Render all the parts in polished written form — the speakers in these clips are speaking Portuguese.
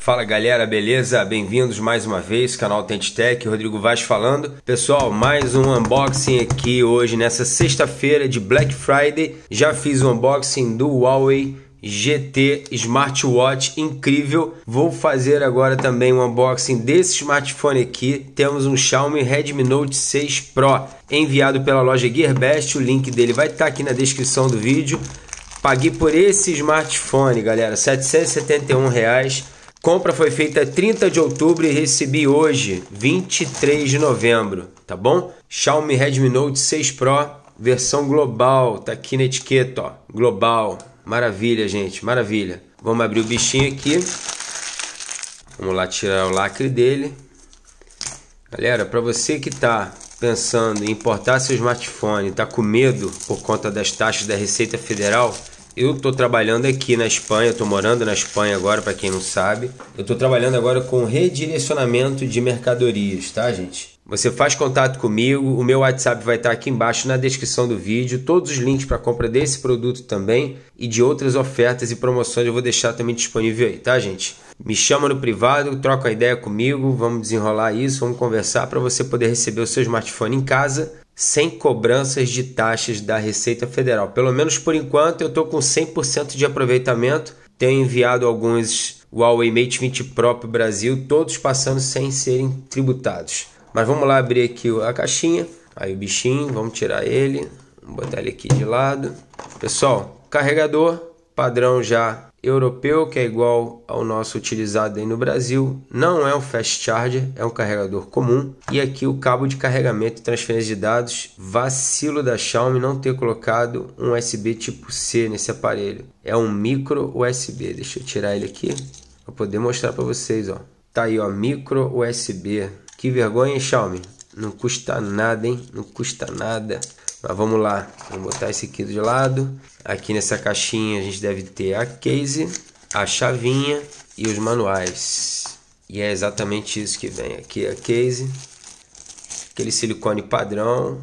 Fala galera, beleza? Bem-vindos mais uma vez, canal Authentic Tech, Rodrigo Vaz falando. Pessoal, mais um unboxing aqui hoje nessa sexta-feira de Black Friday. Já fiz o unboxing do Huawei GT Smartwatch incrível. Vou fazer agora também um unboxing desse smartphone aqui. Temos um Xiaomi Redmi Note 6 Pro enviado pela loja Gearbest. O link dele vai estar aqui na descrição do vídeo. Paguei por esse smartphone, galera, R$ 771. Compra foi feita 30 de outubro e recebi hoje, 23 de novembro, tá bom? Xiaomi Redmi Note 6 Pro, versão global, tá aqui na etiqueta, ó, global. Maravilha, gente, maravilha. Vamos abrir o bichinho aqui. Vamos lá tirar o lacre dele. Galera, para você que tá pensando em importar seu smartphone, tá com medo por conta das taxas da Receita Federal, eu estou trabalhando aqui na Espanha, estou morando na Espanha agora, para quem não sabe. Eu estou trabalhando agora com redirecionamento de mercadorias, tá, gente? Você faz contato comigo, o meu WhatsApp vai estar aqui embaixo na descrição do vídeo. Todos os links para compra desse produto também e de outras ofertas e promoções eu vou deixar também disponível aí, tá, gente? Me chama no privado, troca uma ideia comigo, vamos desenrolar isso, vamos conversar para você poder receber o seu smartphone em casa sem cobranças de taxas da Receita Federal. Pelo menos por enquanto eu estou com 100% de aproveitamento. Tenho enviado alguns Huawei Mate 20 Pro para o Brasil, todos passando sem serem tributados. Mas vamos lá abrir aqui a caixinha. Aí o bichinho, vamos tirar ele. Vamos botar ele aqui de lado. Pessoal, carregador padrão já europeu, que é igual ao nosso utilizado aí no Brasil. Não é um fast charger, é um carregador comum. E aqui o cabo de carregamento e transferência de dados. Vacilo da Xiaomi não ter colocado um USB tipo C nesse aparelho. É um micro USB. Deixa eu tirar ele aqui para poder mostrar para vocês, ó. Tá aí, ó, micro USB. Que vergonha, hein, Xiaomi? Não custa nada, hein? Não custa nada. Mas vamos lá, vamos botar esse aqui de lado. Aqui nessa caixinha a gente deve ter a case, a chavinha e os manuais. E é exatamente isso que vem. Aqui a case, aquele silicone padrão,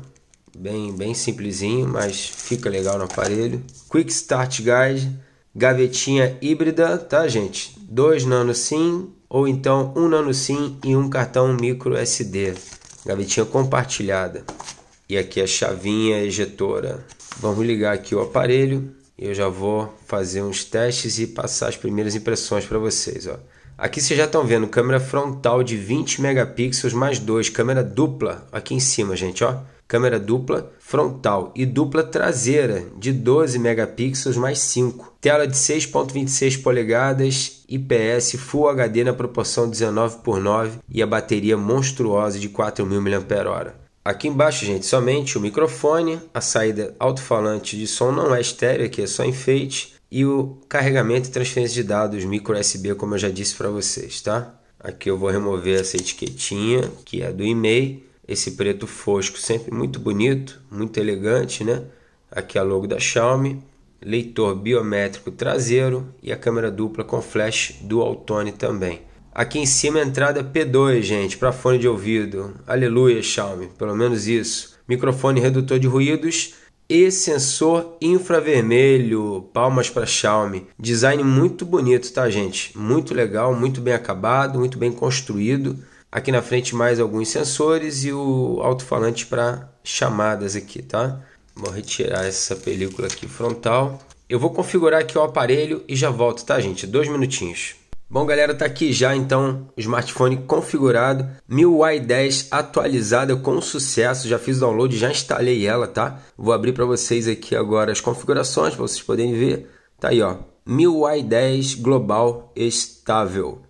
bem simplesinho, mas fica legal no aparelho. Quick Start Guide, gavetinha híbrida, tá, gente? 2 nano SIM ou então 1 nano SIM e um cartão micro SD. Gavetinha compartilhada. E aqui a chavinha ejetora. Vamos ligar aqui o aparelho. Eu já vou fazer uns testes e passar as primeiras impressões para vocês, ó. Aqui vocês já estão vendo câmera frontal de 20 megapixels mais 2. Câmera dupla aqui em cima, gente, ó. Câmera dupla frontal e dupla traseira de 12 megapixels mais 5. Tela de 6.26 polegadas, IPS Full HD na proporção 19:9 e a bateria monstruosa de 4.000 mAh. Aqui embaixo, gente, somente o microfone, a saída alto-falante de som não é estéreo, aqui é só enfeite, e o carregamento e transferência de dados micro USB, como eu já disse para vocês, tá? Aqui eu vou remover essa etiquetinha, que é do e-mail, esse preto fosco, sempre muito bonito, muito elegante, né? Aqui a logo da Xiaomi, leitor biométrico traseiro e a câmera dupla com flash dual tone também. Aqui em cima a entrada P2, gente, para fone de ouvido. Aleluia, Xiaomi, pelo menos isso. Microfone redutor de ruídos e sensor infravermelho. Palmas para Xiaomi. Design muito bonito, tá, gente? Muito legal, muito bem acabado, muito bem construído. Aqui na frente mais alguns sensores e o alto-falante para chamadas aqui, tá? Vou retirar essa película aqui frontal. Eu vou configurar aqui o aparelho e já volto, tá, gente? 2 minutinhos. Bom, galera, tá aqui já então o smartphone configurado, MIUI 10 atualizada com sucesso, já fiz o download, já instalei ela, tá? Vou abrir para vocês aqui agora as configurações para vocês poderem ver. Tá aí, ó, MIUI 10 global estável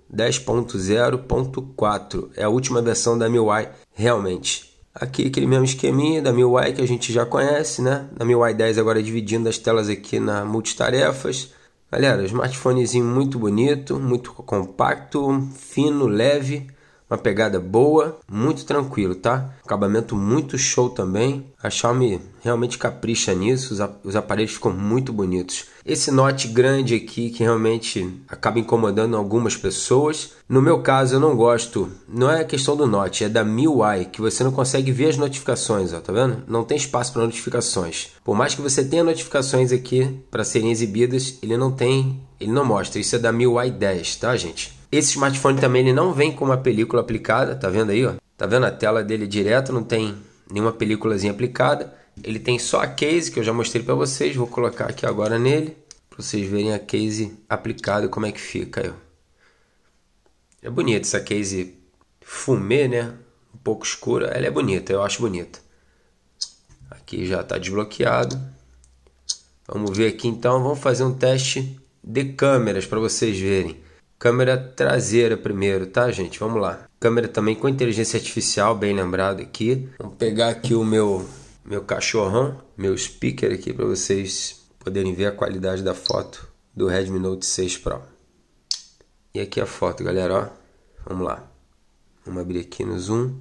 10.0.4, é a última versão da MIUI realmente. Aqui aquele mesmo esqueminha da MIUI que a gente já conhece, né? Na MIUI 10 agora dividindo as telas aqui na multitarefas. Galera, smartphonezinho muito bonito, muito compacto, fino, leve, uma pegada boa, muito tranquilo, tá? Acabamento muito show também. A Xiaomi realmente capricha nisso, os aparelhos ficam muito bonitos. Esse Note grande aqui que realmente acaba incomodando algumas pessoas. No meu caso eu não gosto, não é a questão do Note, é da MIUI, que você não consegue ver as notificações, ó, tá vendo? Não tem espaço para notificações. Por mais que você tenha notificações aqui para serem exibidas, ele não mostra. Isso é da MIUI 10, tá, gente? Esse smartphone também ele não vem com uma película aplicada, tá vendo aí, ó? Tá vendo a tela dele direto, não tem nenhuma películazinha aplicada. Ele tem só a case que eu já mostrei para vocês, vou colocar aqui agora nele, para vocês verem a case aplicada e como é que fica aí, ó. É bonita essa case fumê, né? Um pouco escura, ela é bonita, eu acho bonita. Aqui já está desbloqueado. Vamos ver aqui então, vamos fazer um teste de câmeras para vocês verem. Câmera traseira primeiro, tá, gente? Vamos lá. Câmera também com inteligência artificial, bem lembrado aqui. Vamos pegar aqui o meu cachorrão, meu speaker aqui para vocês poderem ver a qualidade da foto do Redmi Note 6 Pro. E aqui a foto, galera, ó. Vamos lá. Vamos abrir aqui no zoom.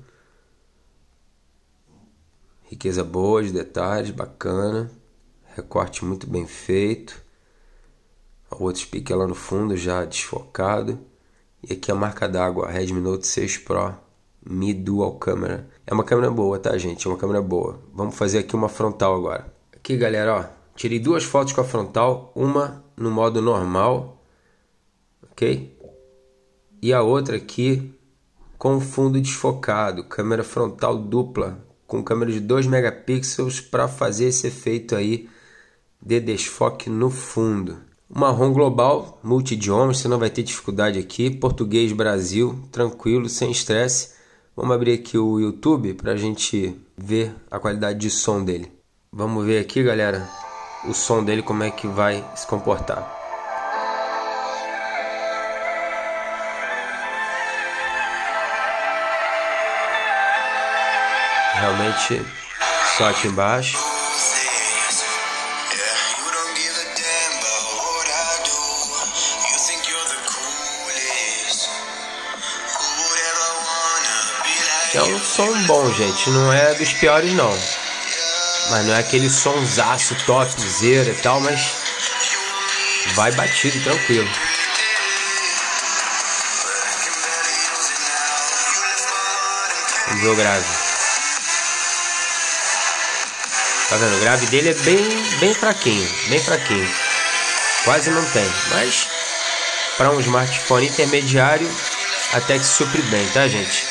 Riqueza boa de detalhes, bacana. Recorte muito bem feito. O outro speaker lá no fundo já desfocado. E aqui a marca d'água, Redmi Note 6 Pro Mi Dual Camera. É uma câmera boa, tá, gente? É uma câmera boa. Vamos fazer aqui uma frontal agora. Aqui, galera, ó. Tirei duas fotos com a frontal. Uma no modo normal. Ok? E a outra aqui com fundo desfocado. Câmera frontal dupla. Com câmera de 2 megapixels para fazer esse efeito aí de desfoque no fundo. Uma ROM global, multi-idiomas, você não vai ter dificuldade aqui. Português, Brasil, tranquilo, sem estresse. Vamos abrir aqui o YouTube para a gente ver a qualidade de som dele. Vamos ver aqui, galera, o som dele, como é que vai se comportar. Realmente, só aqui embaixo. É um som bom, gente, não é dos piores não, mas não é aquele sonsaço topzera e tal, mas vai batido, tranquilo. Vamos ver o grave. Tá vendo? O grave dele é bem fraquinho, quase não tem, mas para um smartphone intermediário até que se supre bem, tá, gente?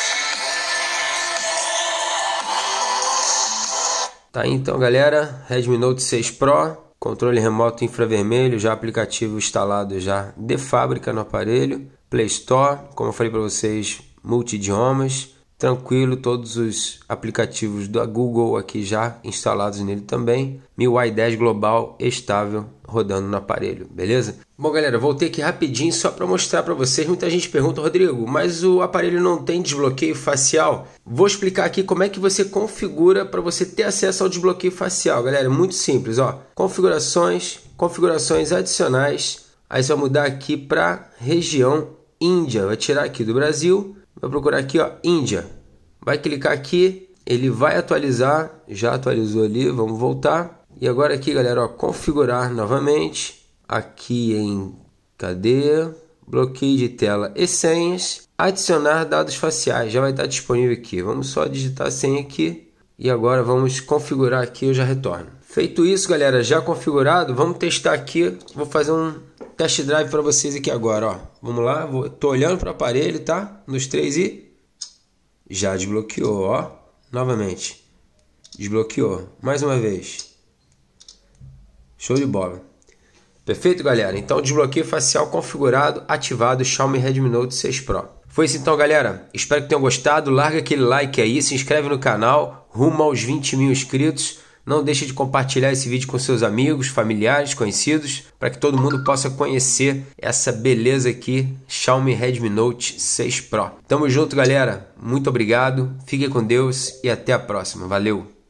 Tá aí então, galera, Redmi Note 6 Pro, controle remoto infravermelho, já aplicativo instalado já de fábrica no aparelho, Play Store, como eu falei para vocês, multi-idiomas, tranquilo, todos os aplicativos da Google aqui já instalados nele também, MIUI 10 global estável rodando no aparelho, beleza? Bom, galera, voltei aqui rapidinho só para mostrar para vocês. Muita gente pergunta, Rodrigo, mas o aparelho não tem desbloqueio facial? Vou explicar aqui como é que você configura para você ter acesso ao desbloqueio facial, galera. É muito simples, ó. Configurações adicionais. Aí você vai mudar aqui para região Índia. Vai tirar aqui do Brasil, vai procurar aqui, ó, Índia. Vai clicar aqui, ele vai atualizar. Já atualizou ali, vamos voltar. E agora aqui, galera, ó, configurar novamente. Aqui em cadê? Bloqueio de tela e senhas. Adicionar dados faciais. Já vai estar disponível aqui. Vamos só digitar a senha aqui. E agora vamos configurar aqui. Eu já retorno. Feito isso, galera, já configurado. Vamos testar aqui. Vou fazer um test drive para vocês aqui agora. Ó. Vamos lá. Tô olhando para o aparelho, tá? Nos 3 e já desbloqueou. Ó. Novamente. Desbloqueou. Mais uma vez. Show de bola. Perfeito, galera? Então, desbloqueio facial configurado, ativado, Xiaomi Redmi Note 6 Pro. Foi isso então, galera. Espero que tenham gostado. Larga aquele like aí, se inscreve no canal, rumo aos 20 mil inscritos. Não deixe de compartilhar esse vídeo com seus amigos, familiares, conhecidos, para que todo mundo possa conhecer essa beleza aqui, Xiaomi Redmi Note 6 Pro. Tamo junto, galera. Muito obrigado, fiquem com Deus e até a próxima. Valeu!